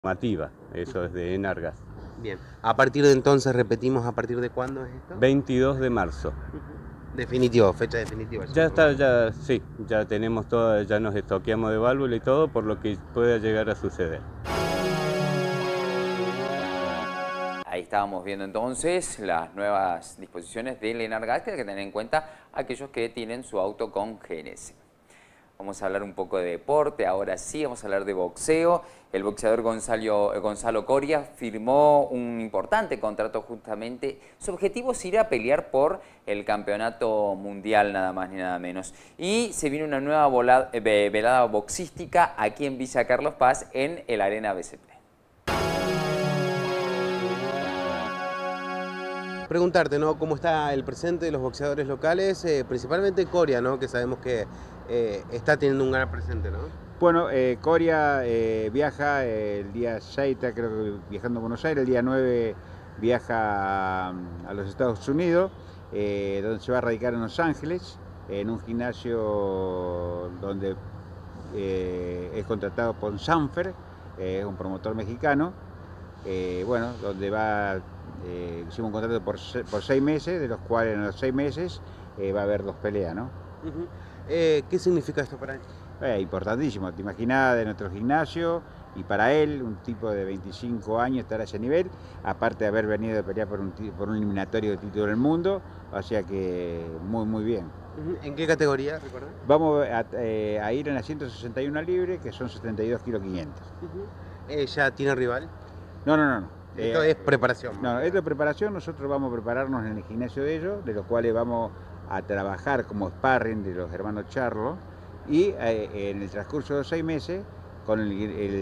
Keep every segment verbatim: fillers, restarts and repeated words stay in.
Formativa, eso es de Enargas. Bien, a partir de entonces, repetimos, ¿a partir de cuándo es esto? veintidós de marzo. Definitivo, fecha definitiva. Ya está, ya sí, ya tenemos todo, ya nos estoqueamos de válvula y todo, por lo que pueda llegar a suceder. Ahí estábamos viendo entonces las nuevas disposiciones del Enargas, que hay que tener en cuenta aquellos que tienen su auto con G N C. Vamos a hablar un poco de deporte, ahora sí, vamos a hablar de boxeo. El boxeador Gonzalo, Gonzalo Coria firmó un importante contrato justamente. Su objetivo es ir a pelear por el campeonato mundial, nada más ni nada menos. Y se viene una nueva volada, eh, velada boxística aquí en Villa Carlos Paz, en el Arena B C P. Preguntarte, ¿no?, cómo está el presente de los boxeadores locales, eh, principalmente Coria, ¿no?, que sabemos que eh, está teniendo un gran presente, ¿no? Bueno, eh, Coria eh, viaja eh, el día seis, está creo que viajando a Buenos Aires, el día nueve viaja a, a los Estados Unidos, eh, donde se va a radicar en Los Ángeles, en un gimnasio donde eh, es contratado por Sanfer, eh, es un promotor mexicano, eh, bueno, donde va... Eh, hicimos un contrato por, por seis meses, de los cuales en los seis meses eh, va a haber dos peleas, ¿no? Uh-huh. eh, ¿Qué significa esto para él? Eh, importantísimo, te imaginas, de nuestro gimnasio, y para él, un tipo de veinticinco años, estar a ese nivel, aparte de haber venido a pelear por un, por un eliminatorio de título del mundo, o sea que muy, muy bien. Uh-huh. ¿En qué categoría, recuerda? Vamos a, eh, a ir en la ciento sesenta y uno libre, que son setenta y dos kilos quinientos. Uh-huh. eh, ¿Ya tiene rival? No, no, no. no. Esto eh, es preparación. No, esto es preparación, nosotros vamos a prepararnos en el gimnasio de ellos, de los cuales vamos a trabajar como sparring de los hermanos Charlo, y eh, en el transcurso de los seis meses, con el,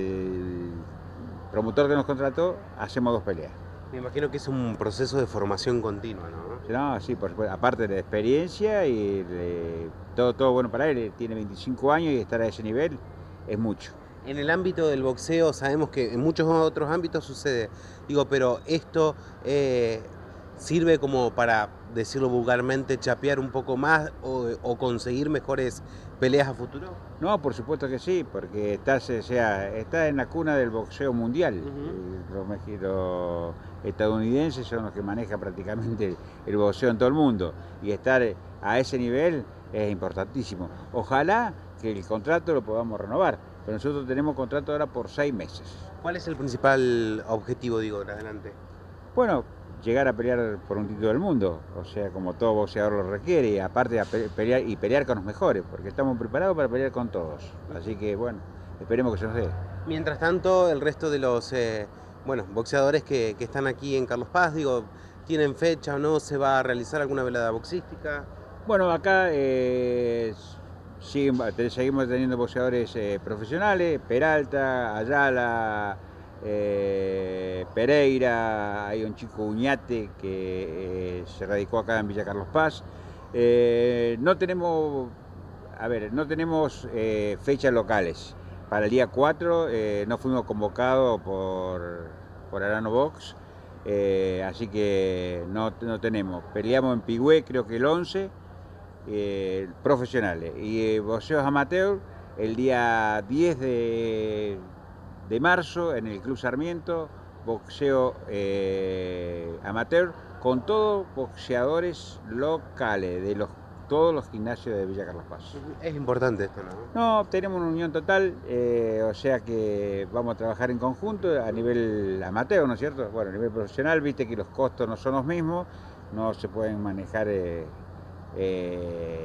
el promotor que nos contrató, hacemos dos peleas. Me imagino que es un proceso de formación continua, ¿no? No, sí, por supuesto, aparte de la experiencia y de, todo, todo bueno para él, tiene veinticinco años y estar a ese nivel es mucho. En el ámbito del boxeo sabemos que en muchos otros ámbitos sucede, digo, pero esto eh, sirve como para, decirlo vulgarmente, chapear un poco más o, o conseguir mejores peleas a futuro. No, por supuesto que sí, porque estás, o sea, está en la cuna del boxeo mundial. Uh-huh. Los, los estadounidenses son los que manejan prácticamente el boxeo en todo el mundo, y estar a ese nivel es importantísimo. Ojalá que el contrato lo podamos renovar, pero nosotros tenemos contrato ahora por seis meses. ¿Cuál es el principal objetivo, digo, de adelante? Bueno, llegar a pelear por un título del mundo, o sea, como todo boxeador lo requiere, y aparte de pelear y pelear con los mejores, porque estamos preparados para pelear con todos. Así que, bueno, esperemos que se nos dé. Mientras tanto, el resto de los eh, bueno, boxeadores que, que están aquí en Carlos Paz, digo, ¿tienen fecha o no? ¿Se va a realizar alguna velada boxística? Bueno, acá eh, siguen, seguimos teniendo boxeadores eh, profesionales, Peralta, Ayala, eh, Pereira, hay un chico Uñate que eh, se radicó acá en Villa Carlos Paz. Eh, no tenemos, a ver, no tenemos eh, fechas locales. Para el día cuatro eh, no fuimos convocados por, por Arano Box, eh, así que no, no tenemos. Peleamos en Pigüé, creo que el once, eh, profesionales, y eh, boxeos amateur el día diez de, de marzo en el Club Sarmiento, boxeo eh, amateur, con todos boxeadores locales de los todos los gimnasios de Villa Carlos Paz. Es importante esto, ¿no? No, tenemos una unión total, eh, o sea que vamos a trabajar en conjunto a nivel amateur, ¿no es cierto? Bueno, a nivel profesional, viste que los costos no son los mismos, no se pueden manejar eh, eh,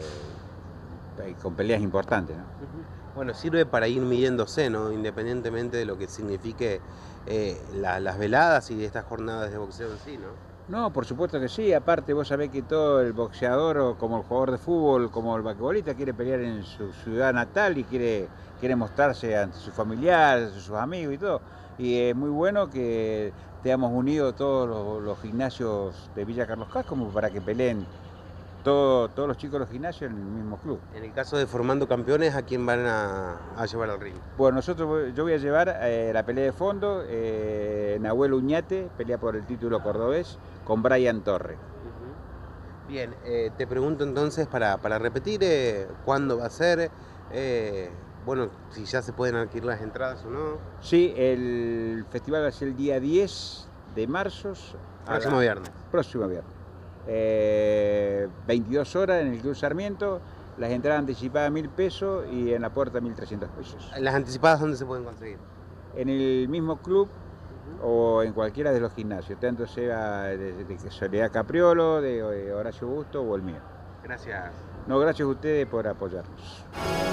con peleas importantes, ¿no? Bueno, sirve para ir midiéndose, ¿no? Independientemente de lo que signifique eh, la, las veladas y estas jornadas de boxeo en sí, ¿no? No, por supuesto que sí, aparte vos sabés que todo el boxeador, o como el jugador de fútbol, como el basquetbolista, quiere pelear en su ciudad natal y quiere, quiere mostrarse ante sus familiares, sus amigos y todo. Y es muy bueno que tengamos unidos todos los, los gimnasios de Villa Carlos Paz como para que peleen todo, todos los chicos de los gimnasios en el mismo club. En el caso de Formando Campeones, ¿a quién van a, a llevar al ring? Bueno, nosotros, yo voy a llevar eh, la pelea de fondo, eh, Nahuel Uñate, pelea por el título cordobés, con Brian Torre. Uh-huh. Bien, eh, te pregunto entonces, para, para repetir, eh, ¿cuándo va a ser? Eh, bueno, si ya se pueden adquirir las entradas o no. Sí, el festival va a ser el día diez de marzo. Próximo viernes. Próximo viernes. Eh, veintidós horas en el Club Sarmiento. Las entradas anticipadas mil pesos y en la puerta mil trescientos pesos. ¿Las anticipadas dónde se pueden conseguir? En el mismo club o en cualquiera de los gimnasios, tanto sea de, de Soledad Capriolo, de, de Horacio Busto o el mío. Gracias. No, gracias a ustedes por apoyarnos.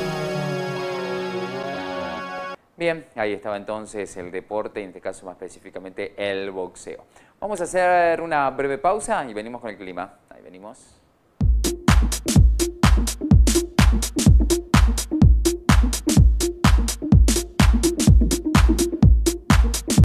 Bien, ahí estaba entonces el deporte, en este caso más específicamente el boxeo. Vamos a hacer una breve pausa y venimos con el clima. Ahí venimos.